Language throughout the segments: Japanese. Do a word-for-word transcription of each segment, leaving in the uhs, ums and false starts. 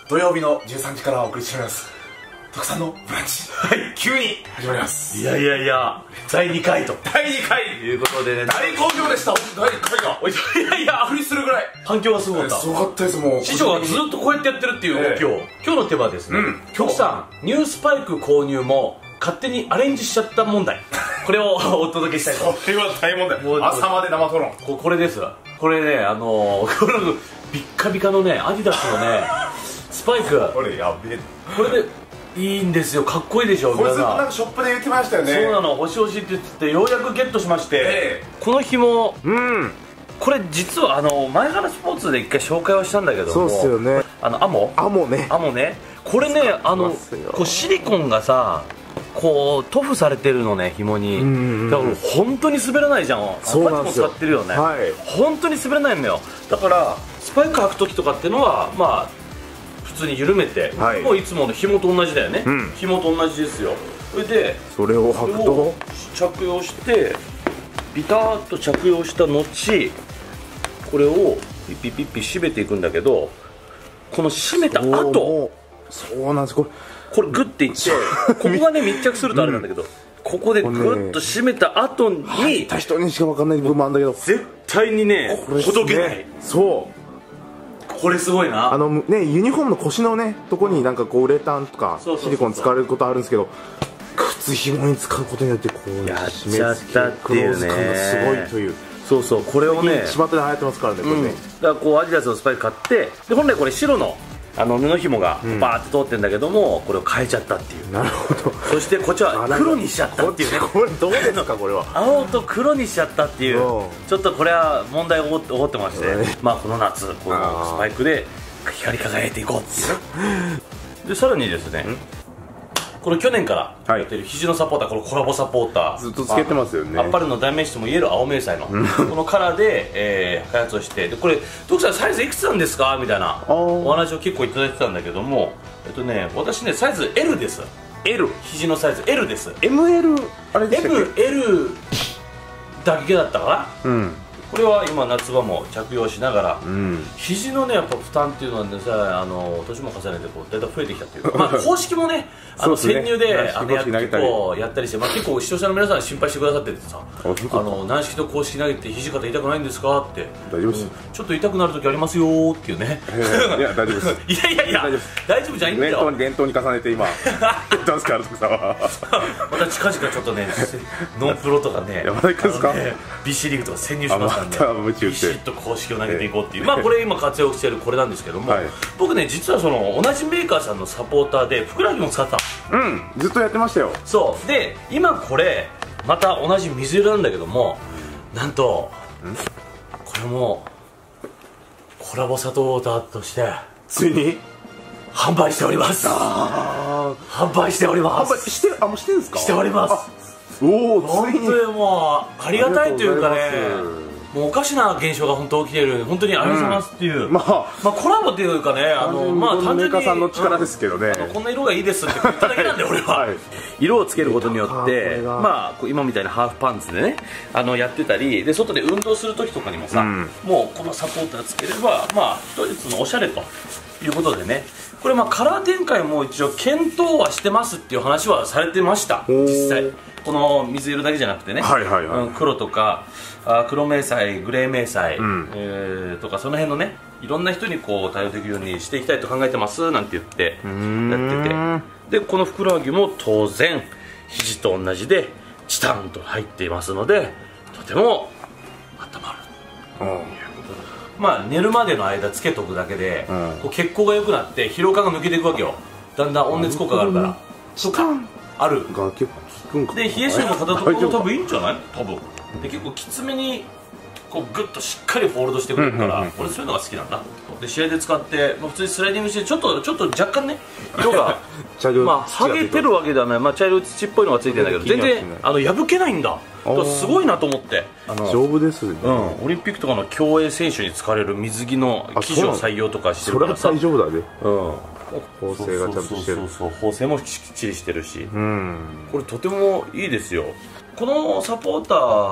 土曜日のじゅうさんじからお送りしております特産のブランチ、はい、急に始まります。 いやいやいや、だいにかいとだいにかいということでね、 大好評でした。だいにかいがいやいや、 びっくりするぐらい反響がすごかった。 すごかったです。もう師匠がずっとこうやってやってるっていう動きを、今日の手はですね、局さんニュースパイク購入も勝手にアレンジしちゃった問題、これをお届けしたいと。 それは大問題。朝まで生トロン。 ここれです。これね、あのー、これビッカビカのねアディダスのねスパイク、 これやべえ。 これでいいんですよ。かっこいいでしょ。 これずっとなんかショップで言ってましたよね。 そうなの、欲しい欲しいって言ってようやくゲットしまして、えー、この紐、うん、これ実はあの前原スポーツで一回紹介はしたんだけども、 そうっすよね、 あのアモアモね、 アモね、これね、あのこうシリコンがさこう塗布されてるのね、紐に。だから本当に滑らないじゃん。 そうなんですよ。 使ってるよね、 はい、 本当に滑らないのよ。だからスパイク履く時とかっていうのはまあ普通に緩めて、はい、もういつもの紐と同じだよね、うん、紐と同じですよ。それでそれを履くと着用してビターッと着用した後、これをピッピッピッピ締めていくんだけど、この締めた後、 そうなんです、これこれグッていってここがね密着するとあれなんだけど、うん、ここでグッと締めた後に、 入った人にしか分かんない部分もあるんだけど、 絶対にねほどけない。 そう、 これすごいな。 あのね、ユニフォームの腰のねとこになんかこうウレタンとかシリコン使われることあるんですけど、靴紐に使うことによってこうやっちゃったっていうね、 クローズ感がすごいという。 そうそう、これをね巷で流行ってますからね、これね、 うん、だからこうアディダスのスパイク買って、で本来これ白のあの布紐がバーって通ってるんだけども、これを変えちゃったっていう。 なるほど。 そしてこっちは黒にしちゃったっていうね。 これどうですか、これは青と黒にしちゃったっていう、ちょっとこれは問題を起こってまして、まあこの夏このスパイクで光り輝いていこうっていうね。でさらにですね、これ去年からやってる肘のサポーター、このコラボサポーターずっとつけてますよね。 アッパルの代名詞ともいえる青迷彩のこのカラーで、えー、開発をして、でこれ徳さんサイズいくつなんですかみたいなお話を結構いただいてたんだけども、えっとね私ねサイズ エル です。 エル、 肘のサイズ エル です。 エムエル あれでしたっけ。 エムエル だけだったかな。うん、これは今夏場も着用しながら、うん、肘のねやっぱ負担っていうのはねさ、あの年も重ねてこうだいたい増えてきたっていうまあ公式もねあの潜入であのや結構やったりして、まあ、結構視聴者の皆さん心配してくださっててさ、あの軟式と公式投げて肘肩痛くないんですかって。 大丈夫です、うん、 ちょっと痛くなる時ありますよっていうね。 いや大丈夫です。 いやいやいや大丈夫じゃん。いいんだよ。 伝統に伝統に重ねて今やってますから徳さんは。 また近々ちょっとねノンプロとかね、 山田君ですか、 ね、ビーシー リーグとか潜入しますからね、ビシッと公式を投げていこうっていう、まあこれ今活躍しているこれなんですけども、はい、僕ね実はその同じメーカーさんのサポーターでふくらはぎも使ってた。 うん、ずっとやってましたよ。 そうで今これまた同じ水色なんだけども、なんとこれもコラボサポーターとしてついに販売しております。あ販売しております。 販売してる、あもうしてるんですか。 しております。 おお、 本当にもうありがたいというかね、もうおかしな現象が本当起きている、本当にありがとうございますっていう、うん、まあ、まあコラボっていうかね、あのまあ単純にメーカーさんの力ですけどね、 うん、あのこんな色がいいですって言っただけなんで俺は、はい、色をつけることによってまあ今みたいなハーフパンツでねあのやってたりで、外で運動する時とかにもさ、うん、もうこのサポーターつければまあ一つのおしゃれということでね、これまあカラー展開も一応検討はしてますっていう話はされてました。実際この水色だけじゃなくてね、黒とかあ黒迷彩、グレー迷彩、うん、えー、とかその辺のねいろんな人にこう対応できるようにしていきたいと考えてますなんて言ってやってて、でこのふくらはぎも当然肘と同じでチタンと入っていますのでとても温まる。うん、まあ寝るまでの間つけとくだけで、うん、こう血行が良くなって疲労感が抜けていくわけよ。だんだん温熱効果があるからチタンあるが結構効くんか。 で冷え性の方とかも多分いいんじゃない多分で、結構きつめにこうグッとしっかりホールドしてくれるから、俺そういうのが好きなんだ。で試合で使って、まあ、普通にスライディングしてちょっとちょっと若干ね色がまあ剥げてるわけではない、まあ、茶色い土っぽいのがついてるんだけど全然あの破けないんだ。だからすごいなと思って。 丈夫ですね。 うん、オリンピックとかの競泳選手に使われる水着の生地を採用とかしてるからさ、 それは大丈夫だね。 うん、 縫製がちゃんとしてる。 そうそうそう、縫製もきっちりしてるし、うん、これとてもいいですよ。このサポーター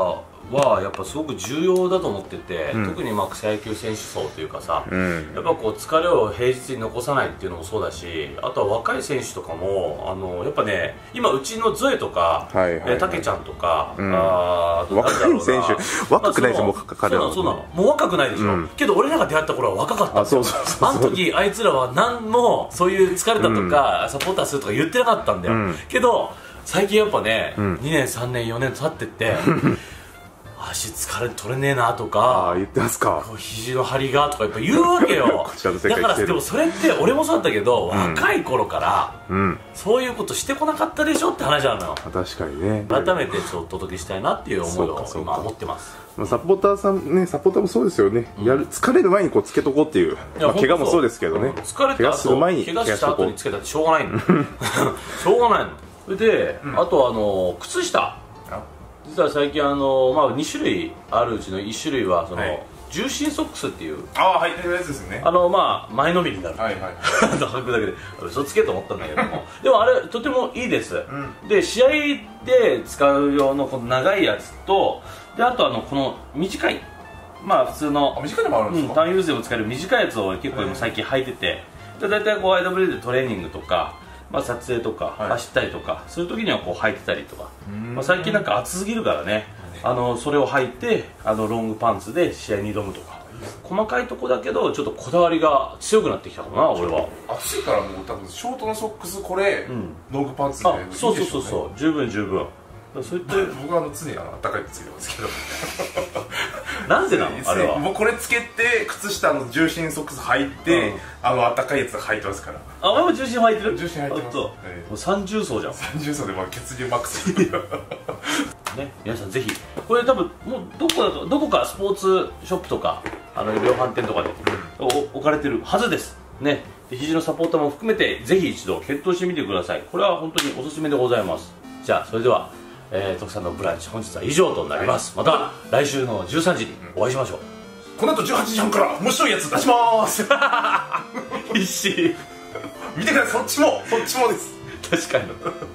はやっぱすごく重要だと思ってて、 うん、 特にまあ草野球選手層というかさ、 うん、やっぱこう疲れを平日に残さないっていうのもそうだし、あとは若い選手とかもあのやっぱね、今うちのゾエとかたけちゃんとか、うん、ああ若い選手若くないですよ、もう彼は。 そうなの、もう若くないでしょ、うん、けど俺らが出会った頃は若かったんだよ。あの時あいつらは何もそういう疲れたとか、うん、サポーターするとか言ってなかったんだよ、うん、けど最近やっぱね、うん、にねんさんねんよねんと経ってって足疲れ取れねえなとか、 あ言ってますか、 肘の張りがとかやっぱ言うわけよだからでもそれって俺もそうだったけど、うん、若い頃から、うん、そういうことしてこなかったでしょって話なのよ。 確かにね、 改めてちょっとお届けしたいなっていう思いを今持ってます。 サポーターさんね、サポーターもそうですよね、うん、やる疲れる前にこうつけとこうっていう、まあ、怪我もそうですけどね、うん、 疲れた後する前に怪我した後につけたってしょうがないのしょうがないのそれで、うん、あとあの靴下、実は最近あの、まあ、に種類あるうちのいち種類はその、はい、重心ソックスっていうああ入ってるやつですね。 あのまあ前のめりになる、はいはい履くだけで嘘つけと思ったんだけどもでもあれとてもいいです、うん、で試合で使う用のこの長いやつと、であとあのこの短い、まあ普通の短いのもあるんですか、 うん、単ユーズでも使える短いやつを結構今最近履いてて、で大体こう アイダブリュー でトレーニングとか、まあ、撮影とか、はい、走ったりとかそういう時にはこう履いてたりとか、まあ、最近なんか暑すぎるからね、あのそれを履いてあのロングパンツで試合に挑むとか、細かいとこだけどちょっとこだわりが強くなってきたかな俺は。 暑いからもう多分ショートのソックスこれ、うん、ロングパンツでいいでしょうね。 そうそうそうそう、十分十分。そういった僕はあの常にあの暖かいのつけてますけどなんでなのあれは。 もうこれつけて靴下の重心ソックス履いて、うん、あの暖かいやつ履いてますから。 あ、お前も重心履いてる。 重心履いてます。もう三重奏じゃん。 三重奏でまあ血流マックスね、皆さんぜひこれ多分もうどこだかどこかスポーツショップとかあの量販店とかで置かれてるはずですね。で肘のサポーターも含めてぜひ一度検討してみてください。これは本当におすすめでございます。じゃあそれでは、えー、徳さんのブランチ本日は以上となります、はい、また来週のじゅうさんじにお会いしましょう。 この後じゅうはちじはんから面白いやつ出します必死見てください、そっちもそっちもです確かに